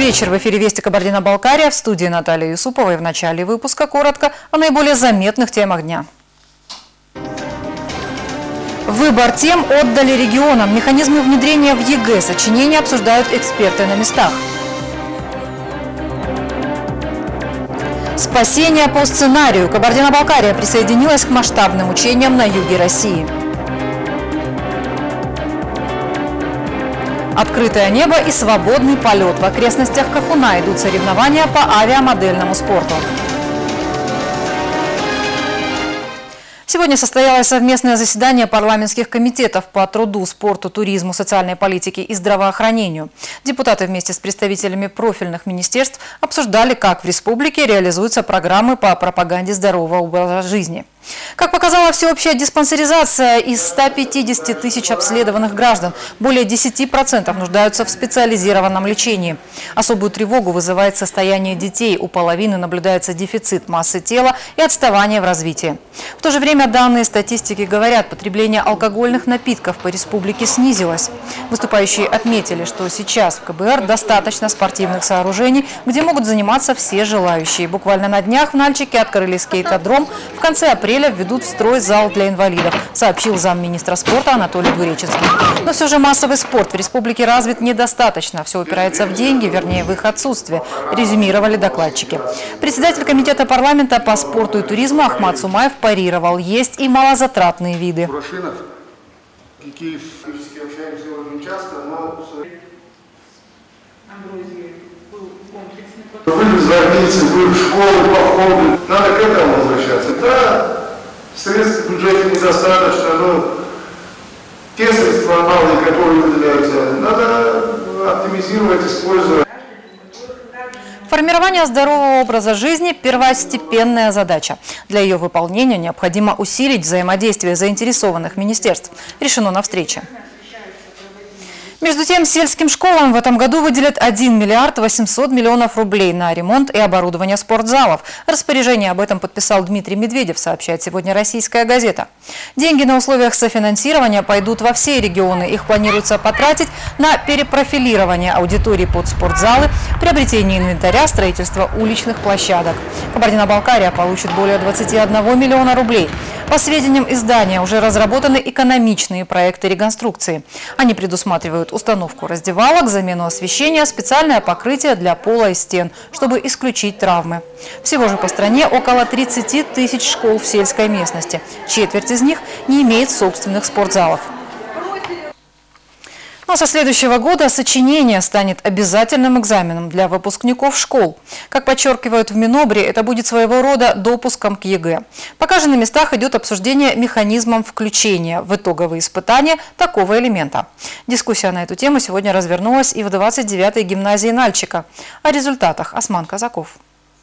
вечер. В эфире «Вести Кабардино-Балкария», в студии Наталья Юсупова. И в начале выпуска коротко о наиболее заметных темах дня. Выбор тем отдали регионам. Механизмы внедрения в ЕГЭ. Сочинения обсуждают эксперты на местах. Спасение по сценарию. Кабардино-Балкария присоединилась к масштабным учениям на юге России. Открытое небо и свободный полет. В окрестностях Кахуна идут соревнования по авиамодельному спорту. Сегодня состоялось совместное заседание парламентских комитетов по труду, спорту, туризму, социальной политике и здравоохранению. Депутаты вместе с представителями профильных министерств обсуждали, как в республике реализуются программы по пропаганде здорового образа жизни. Как показала всеобщая диспансеризация, из 150 тысяч обследованных граждан более 10% нуждаются в специализированном лечении. Особую тревогу вызывает состояние детей. У половины наблюдается дефицит массы тела и отставание в развитии. В то же время данные статистики говорят, потребление алкогольных напитков по республике снизилось. Выступающие отметили, что сейчас в КБР достаточно спортивных сооружений, где могут заниматься все желающие. Буквально на днях в Нальчике открыли скейтодром. В конце апреля введут в строй зал для инвалидов, сообщил замминистра спорта Анатолий Двуреченский. Но все же массовый спорт в республике развит недостаточно. Все упирается в деньги, вернее в их отсутствие, резюмировали докладчики. Председатель комитета парламента по спорту и туризму Ахмат Сумаев парировал. Есть и малозатратные виды. Вы в больнице, вы в школу, походы. Надо к этому возвращаться. Да, средств в бюджете недостаточно, но те средства малые, которые выделяются, надо оптимизировать, использовать. Формирование здорового образа жизни – первостепенная задача. Для ее выполнения необходимо усилить взаимодействие заинтересованных министерств. Решено на встрече. Между тем, сельским школам в этом году выделят 1 миллиард 800 миллионов рублей на ремонт и оборудование спортзалов. Распоряжение об этом подписал Дмитрий Медведев, сообщает сегодня «Российская газета». Деньги на условиях софинансирования пойдут во все регионы. Их планируется потратить на перепрофилирование аудиторий под спортзалы, приобретение инвентаря, строительство уличных площадок. Кабардино-Балкария получит более 21 миллиона рублей. По сведениям издания, уже разработаны экономичные проекты реконструкции. Они предусматривают установку раздевалок, замену освещения, специальное покрытие для пола и стен, чтобы исключить травмы. Всего же по стране около 30 тысяч школ в сельской местности. Четверть из них не имеет собственных спортзалов. Но со следующего года сочинение станет обязательным экзаменом для выпускников школ. Как подчеркивают в Минобре, это будет своего рода допуском к ЕГЭ. Пока же на местах идет обсуждение механизмов включения в итоговые испытания такого элемента. Дискуссия на эту тему сегодня развернулась и в 29-й гимназии Нальчика. О результатах Осман Казаков.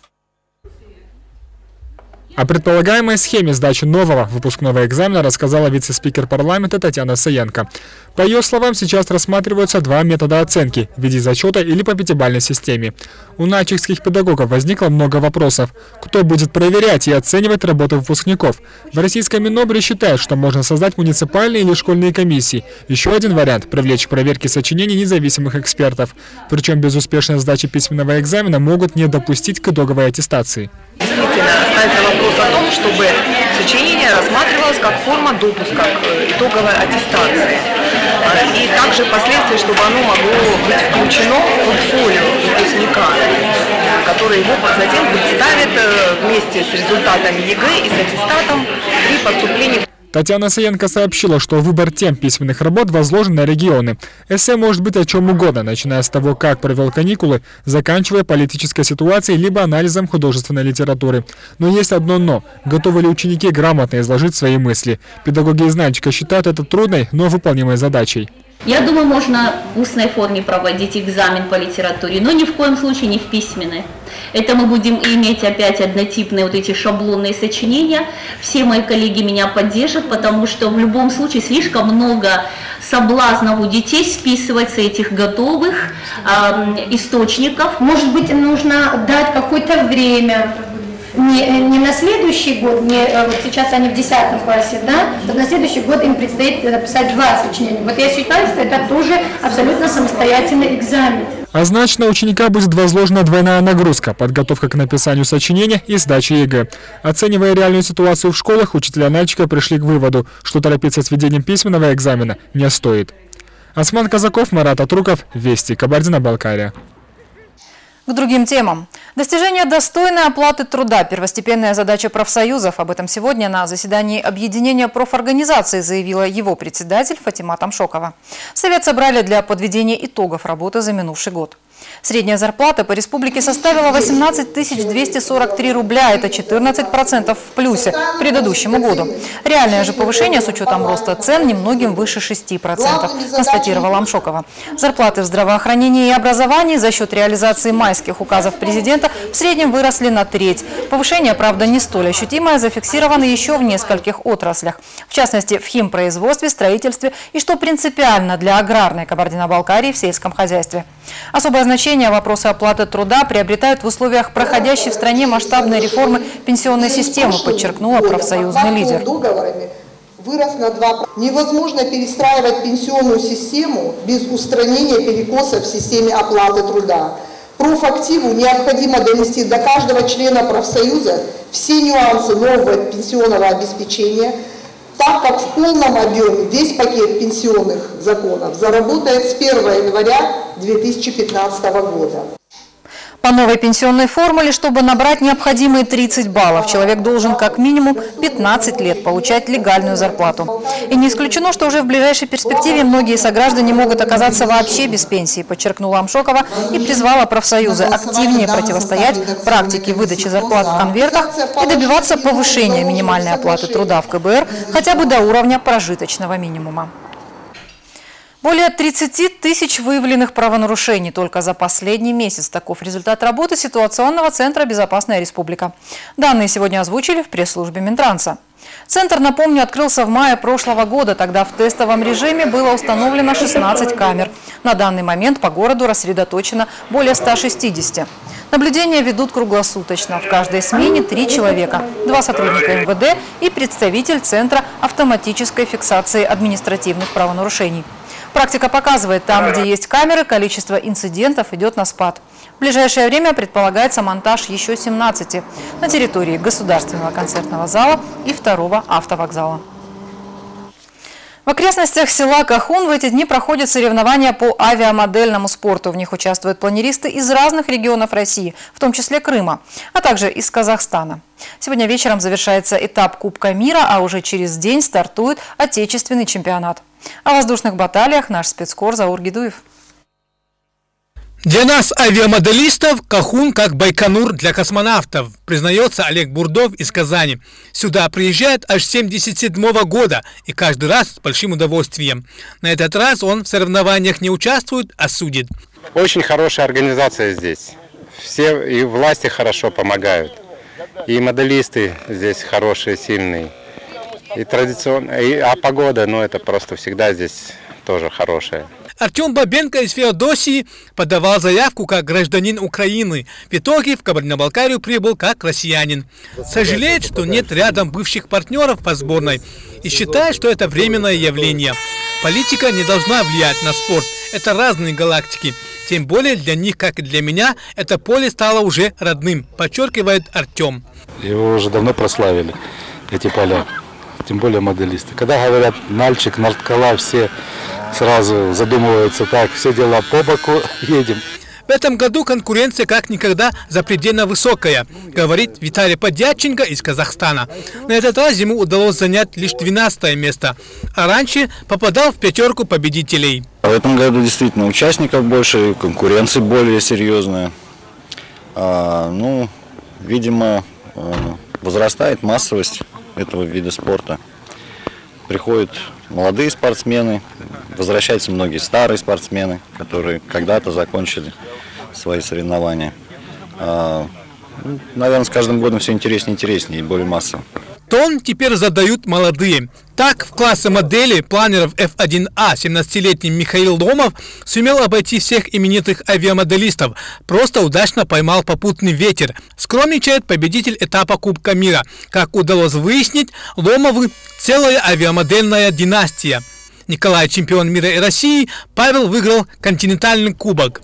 О предполагаемой схеме сдачи нового выпускного экзамена рассказала вице-спикер парламента Татьяна Саенко. По ее словам, сейчас рассматриваются два метода оценки – в виде зачета или по пятибалльной системе. У нальчикских педагогов возникло много вопросов. Кто будет проверять и оценивать работу выпускников? В российском Минобре считают, что можно создать муниципальные или школьные комиссии. Еще один вариант – привлечь к проверке сочинений независимых экспертов. Причем без успешной сдачи письменного экзамена могут не допустить к итоговой аттестации. Действительно, ставится вопрос о том, чтобы сочинение рассматривалось как форма допуска к итоговой аттестации. И также впоследствии, чтобы оно могло быть включено в портфолио выпускника, который его затем представит вместе с результатами ЕГЭ и с аттестатом при поступлении. Татьяна Саенко сообщила, что выбор тем письменных работ возложен на регионы. Эссе может быть о чем угодно, начиная с того, как провел каникулы, заканчивая политической ситуацией, либо анализом художественной литературы. Но есть одно «но». Готовы ли ученики грамотно изложить свои мысли? Педагоги из Нальчика считают это трудной, но выполнимой задачей. Я думаю, можно в устной форме проводить экзамен по литературе, но ни в коем случае не в письменной. Это мы будем иметь опять однотипные вот эти шаблонные сочинения. Все мои коллеги меня поддержат, потому что в любом случае слишком много соблазнов у детей списывать с этих готовых источников. Может быть, нужно дать какое-то время. Не на следующий год, вот сейчас они в 10 классе, да, то на следующий год им предстоит написать 2 сочинения. Вот я считаю, что это тоже абсолютно самостоятельный экзамен. А значит, на ученика будет возложена двойная нагрузка – подготовка к написанию сочинения и сдача ЕГЭ. Оценивая реальную ситуацию в школах, учителя Нальчика пришли к выводу, что торопиться с введением письменного экзамена не стоит. Осман Казаков, Марат Атруков, Вести, Кабардино-Балкария. К другим темам. Достижение достойной оплаты труда – первостепенная задача профсоюзов. Об этом сегодня на заседании объединения профорганизаций заявила его председатель Фатима Тамшокова. Совет собрали для подведения итогов работы за минувший год. Средняя зарплата по республике составила 18 243 рубля, это 14% в плюсе к предыдущему году. Реальное же повышение с учетом роста цен немногим выше 6%, констатировала Амшокова. Зарплаты в здравоохранении и образовании за счет реализации майских указов президента в среднем выросли на треть. Повышение, правда, не столь ощутимое, зафиксировано еще в нескольких отраслях. В частности, в химпроизводстве, строительстве и, что принципиально для аграрной Кабардино-Балкарии, в сельском хозяйстве. Особое значение вопросы оплаты труда приобретают в условиях проходящей в стране масштабной реформы пенсионной системы, подчеркнула профсоюзный лидер. Вырос на 2%. Невозможно перестраивать пенсионную систему без устранения перекосов в системе оплаты труда. Профактиву необходимо донести до каждого члена профсоюза все нюансы нового пенсионного обеспечения, так как в полном объеме весь пакет пенсионных законов заработает с 1 января 2015 года. По новой пенсионной формуле, чтобы набрать необходимые 30 баллов, человек должен как минимум 15 лет получать легальную зарплату. И не исключено, что уже в ближайшей перспективе многие сограждане могут оказаться вообще без пенсии, подчеркнула Амшокова и призвала профсоюзы активнее противостоять практике выдачи зарплат в конвертах и добиваться повышения минимальной оплаты труда в КБР хотя бы до уровня прожиточного минимума. Более 30 тысяч выявленных правонарушений только за последний месяц. Таков результат работы ситуационного центра «Безопасная республика». Данные сегодня озвучили в пресс-службе Минтранса. Центр, напомню, открылся в мае прошлого года. Тогда в тестовом режиме было установлено 16 камер. На данный момент по городу рассредоточено более 160. Наблюдения ведут круглосуточно. В каждой смене 3 человека, 2 сотрудника МВД и представитель Центра автоматической фиксации административных правонарушений. Практика показывает, там, где есть камеры, количество инцидентов идет на спад. В ближайшее время предполагается монтаж еще 17 на территории Государственного концертного зала и 2-го автовокзала. В окрестностях села Кахун в эти дни проходят соревнования по авиамодельному спорту. В них участвуют планеристы из разных регионов России, в том числе Крыма, а также из Казахстана. Сегодня вечером завершается этап Кубка мира, а уже через день стартует отечественный чемпионат. О воздушных баталиях наш спецкор Заур Гидуев. Для нас, авиамоделистов, Кахун как Байконур для космонавтов, признается Олег Бурдов из Казани. Сюда приезжает аж с 1977 года и каждый раз с большим удовольствием. На этот раз он в соревнованиях не участвует, а судит. Очень хорошая организация здесь. Все и власти хорошо помогают. И моделисты здесь хорошие, сильные. И традиционно, а погода, это просто всегда здесь тоже хорошая. Артем Бабенко из Феодосии подавал заявку как гражданин Украины. В итоге в Кабардино-Балкарию прибыл как россиянин. Сожалеет, что нет рядом бывших партнеров по сборной и считает, что это временное явление. Политика не должна влиять на спорт. Это разные галактики. Тем более для них, как и для меня, это поле стало уже родным, подчеркивает Артем. Его уже давно прославили, эти поля. Тем более моделисты. Когда говорят Нальчик, Нарткала, все сразу задумываются так, все дела по боку, едем. В этом году конкуренция как никогда запредельно высокая, говорит Виталий Подьяченко из Казахстана. На этот раз ему удалось занять лишь 12 место, а раньше попадал в 5 победителей. В этом году действительно участников больше, конкуренция более серьезная. Видимо, возрастает массовость этого вида спорта. Приходят молодые спортсмены, возвращаются многие старые спортсмены, которые когда-то закончили свои соревнования. Наверное, с каждым годом все интереснее и интереснее, и более массово. Тон теперь задают молодые. Так, в классе модели планеров F1A 17-летний Михаил Ломов сумел обойти всех именитых авиамоделистов. Просто удачно поймал попутный ветер. Скромничает победитель этапа Кубка мира. Как удалось выяснить, Ломовы – целая авиамодельная династия. Николай – чемпион мира и России, Павел выиграл континентальный кубок.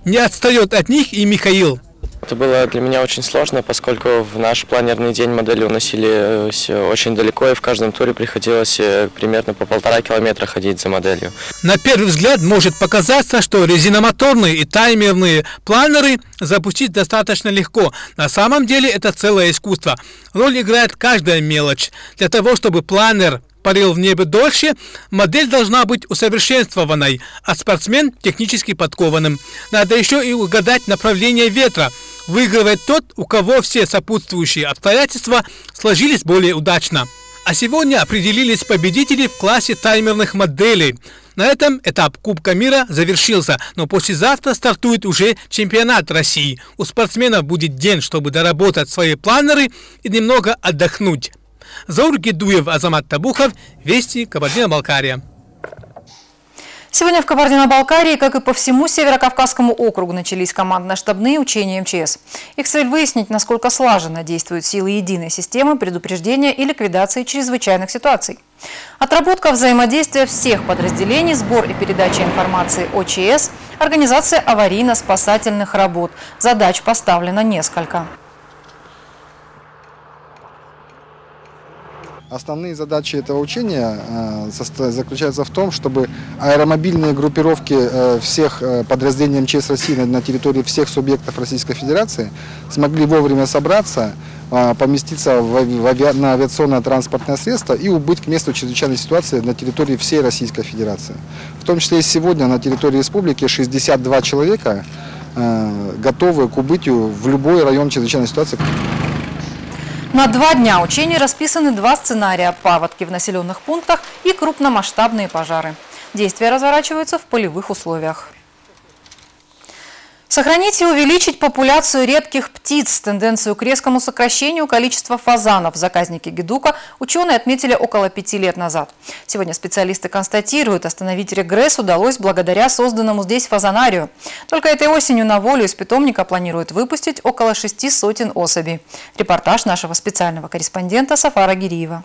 Не отстает от них и Михаил. Это было для меня очень сложно, поскольку в наш планерный день модели уносились очень далеко, и в каждом туре приходилось примерно по 1,5 километра ходить за моделью. На первый взгляд может показаться, что резиномоторные и таймерные планеры запустить достаточно легко. На самом деле это целое искусство. Роль играет каждая мелочь. Для того, чтобы планер парил в небе дольше, модель должна быть усовершенствованной, а спортсмен технически подкованным. Надо еще и угадать направление ветра. Выигрывает тот, у кого все сопутствующие обстоятельства сложились более удачно. А сегодня определились победители в классе таймерных моделей. На этом этап Кубка мира завершился, но послезавтра стартует уже чемпионат России. У спортсменов будет день, чтобы доработать свои планеры и немного отдохнуть. Заур Гедуев, Азамат Табухов, Вести, Кабардино-Балкария. Сегодня в Кабардино-Балкарии, как и по всему Северокавказскому округу, начались командно-штабные учения МЧС. Их цель выяснить, насколько слаженно действуют силы единой системы предупреждения и ликвидации чрезвычайных ситуаций. Отработка взаимодействия всех подразделений, сбор и передача информации о ЧС, организация аварийно-спасательных работ. Задач поставлено несколько. Основные задачи этого учения заключаются в том, чтобы аэромобильные группировки всех подразделений МЧС России на территории всех субъектов Российской Федерации смогли вовремя собраться, поместиться на авиационное транспортное средство и убыть к месту чрезвычайной ситуации на территории всей Российской Федерации. В том числе и сегодня на территории республики 62 человека готовы к убытию в любой район чрезвычайной ситуации. На 2 дня учений расписаны 2 сценария – паводки в населенных пунктах и крупномасштабные пожары. Действия разворачиваются в полевых условиях. Сохранить и увеличить популяцию редких птиц. Тенденцию к резкому сокращению количества фазанов в заказнике ГИДУКа ученые отметили около 5 лет назад. Сегодня специалисты констатируют, остановить регресс удалось благодаря созданному здесь фазанарию. Только этой осенью на волю из питомника планируют выпустить около 600 особей. Репортаж нашего специального корреспондента Сафара Гириева.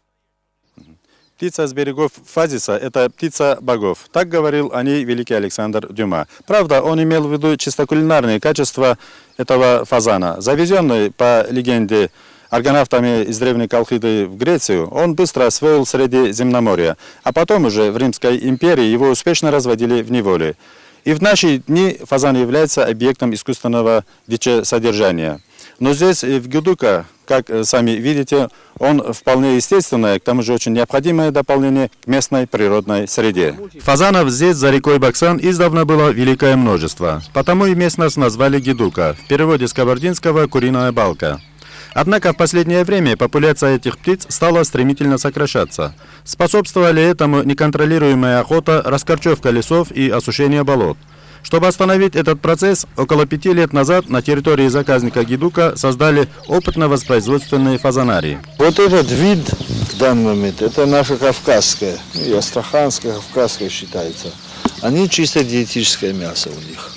Птица с берегов Фазиса – это птица богов. Так говорил о ней великий Александр Дюма. Правда, он имел в виду чисто кулинарные качества этого фазана. Завезенный, по легенде, аргонавтами из древней Колхиды в Грецию, он быстро освоил Средиземноморье. А потом уже в Римской империи его успешно разводили в неволе. И в наши дни фазан является объектом искусственного дичесодержания. Но здесь, в ГИДУКа, как сами видите, он вполне естественное, к тому же очень необходимое дополнение к местной природной среде. Фазанов здесь, за рекой Баксан, издавна было великое множество. Потому и местность назвали ГИДУКа, в переводе с кабардинского «куриная балка». Однако в последнее время популяция этих птиц стала стремительно сокращаться. Способствовали этому неконтролируемая охота, раскорчевка лесов и осушение болот. Чтобы остановить этот процесс, около 5 лет назад на территории заказника ГИДУКа создали опытно-воспроизводственные фазанарии. Вот этот вид в данный момент, это наша кавказская, и астраханская, кавказская считается. Они чисто диетическое мясо у них.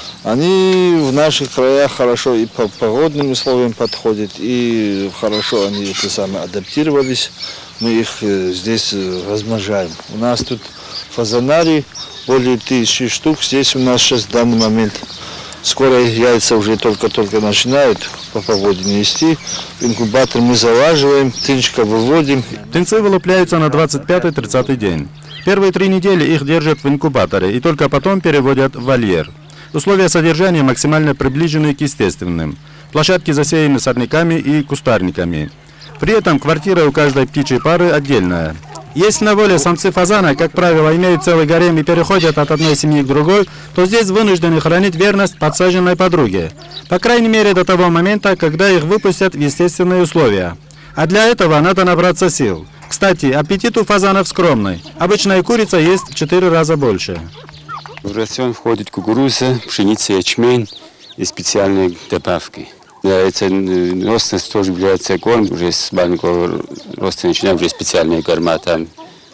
Они в наших краях хорошо и по погодным условиям подходят, и хорошо они адаптировались. Мы их здесь размножаем. У нас тут фазанарий более 1000 штук. Здесь у нас сейчас в данный момент скоро яйца уже только начинают по погоде нести. В инкубатор мы залаживаем, птенчика выводим. Птенцы вылупляются на 25-30 день. Первые 3 недели их держат в инкубаторе и только потом переводят в вольер. Условия содержания максимально приближены к естественным. Площадки засеяны сорняками и кустарниками. При этом квартира у каждой птичьей пары отдельная. Если на воле самцы фазана, как правило, имеют целый гарем и переходят от одной семьи к другой, то здесь вынуждены хранить верность подсаженной подруге. По крайней мере до того момента, когда их выпустят в естественные условия. А для этого надо набраться сил. Кстати, аппетит у фазанов скромный. Обычная курица ест в 4 раза больше. В рацион входит кукуруза, пшеница, ячмень и специальные добавки. Это ростность тоже является корм, уже с маленького роста начинаем, уже специальные корма там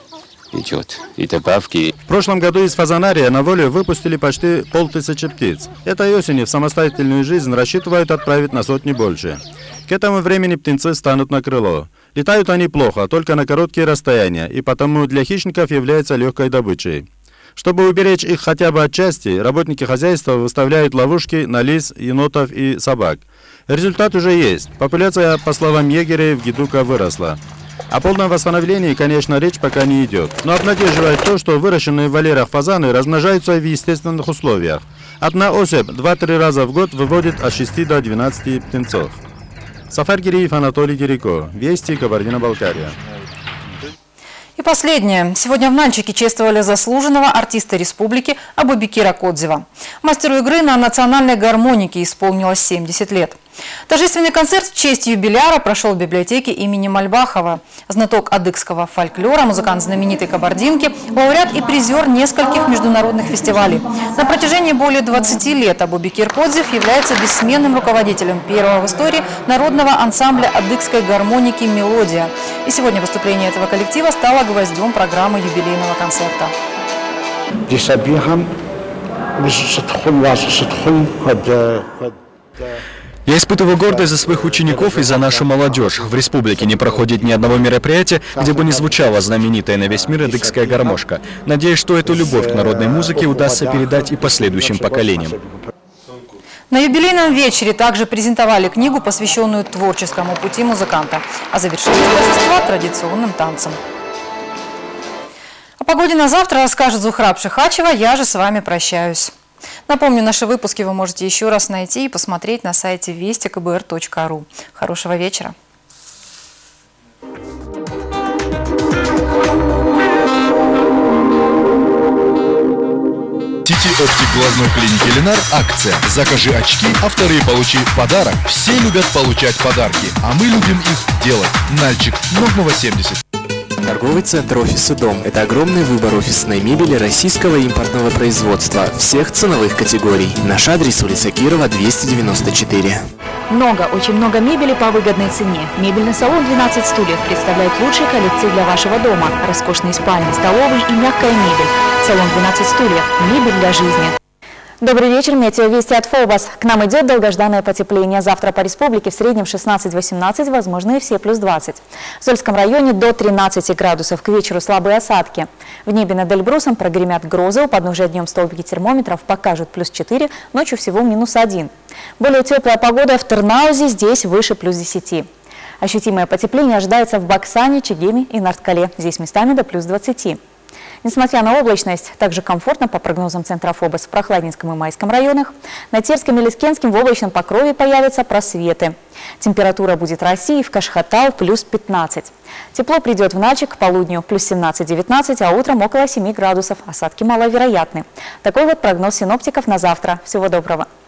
идет и добавки. В прошлом году из фазанария на волю выпустили почти 500 птиц. Этой осенью в самостоятельную жизнь рассчитывают отправить на 100 больше. К этому времени птенцы станут на крыло. Летают они плохо, только на короткие расстояния, и потому для хищников являются легкой добычей. Чтобы уберечь их хотя бы отчасти, работники хозяйства выставляют ловушки на лис, енотов и собак. Результат уже есть. Популяция, по словам егерей, в Гедука выросла. О полном восстановлении, конечно, речь пока не идет. Но обнадеживает то, что выращенные в вольерах фазаны размножаются в естественных условиях. Одна особь 2-3 раза в год выводит от 6 до 12 птенцов. Сафар Гириев, Анатолий Гирико. Вести, Кабардино-Балкария. И последнее. Сегодня в Нальчике чествовали заслуженного артиста республики Абубекира Кодзева. Мастеру игры на национальной гармонике исполнилось 70 лет. Торжественный концерт в честь юбиляра прошел в библиотеке имени Мальбахова. Знаток адыгского фольклора, музыкант знаменитой кабардинки, лауреат и призер нескольких международных фестивалей. На протяжении более 20 лет Абубекир Кодзев является бессменным руководителем первого в истории народного ансамбля адыгской гармоники «Мелодия». И сегодня выступление этого коллектива стало гвоздем программы юбилейного концерта. Я испытываю гордость за своих учеников и за нашу молодежь. В республике не проходит ни одного мероприятия, где бы не звучала знаменитая на весь мир адыгская гармошка. Надеюсь, что эту любовь к народной музыке удастся передать и последующим поколениям. На юбилейном вечере также презентовали книгу, посвященную творческому пути музыканта, а завершились торжества традиционным танцем. О погоде на завтра расскажет Зухраб Шихачева, я же с вами прощаюсь. Напомню, наши выпуски вы можете еще раз найти и посмотреть на сайте вести.kbr.ru. Хорошего вечера. Сити Оптик глазной клиники Ленар акция. Закажи очки, а вторые получи подарок. Все любят получать подарки, а мы любим их делать. Нальчик, Ногмова 70. Торговый центр «Офис и дом» – это огромный выбор офисной мебели российского импортного производства всех ценовых категорий. Наш адрес – улица Кирова, 294. Очень много мебели по выгодной цене. Мебельный салон «12 стульев» представляет лучшие коллекции для вашего дома. Роскошные спальни, столовые и мягкая мебель. Салон «12 стульев» – мебель для жизни. Добрый вечер, метеовести от ФОБОС. К нам идет долгожданное потепление. Завтра по республике в среднем 16-18, возможны все плюс 20. В Зольском районе до 13 градусов. К вечеру слабые осадки. В небе над Эльбрусом прогремят грозы. У подножия днем столбики термометров покажут плюс 4, ночью всего минус 1. Более теплая погода в Тырнаузе, здесь выше плюс 10. Ощутимое потепление ожидается в Баксане, Чегеме и Нарткале. Здесь местами до плюс 20. Несмотря на облачность, также комфортно по прогнозам центра ФОБОС в Прохладнинском и Майском районах. На Терском и Лискенском в облачном покрове появятся просветы. Температура будет расти и в Кашхатау плюс 15. Тепло придет в Нальчик к полудню плюс 17-19, а утром около 7 градусов. Осадки маловероятны. Такой вот прогноз синоптиков на завтра. Всего доброго.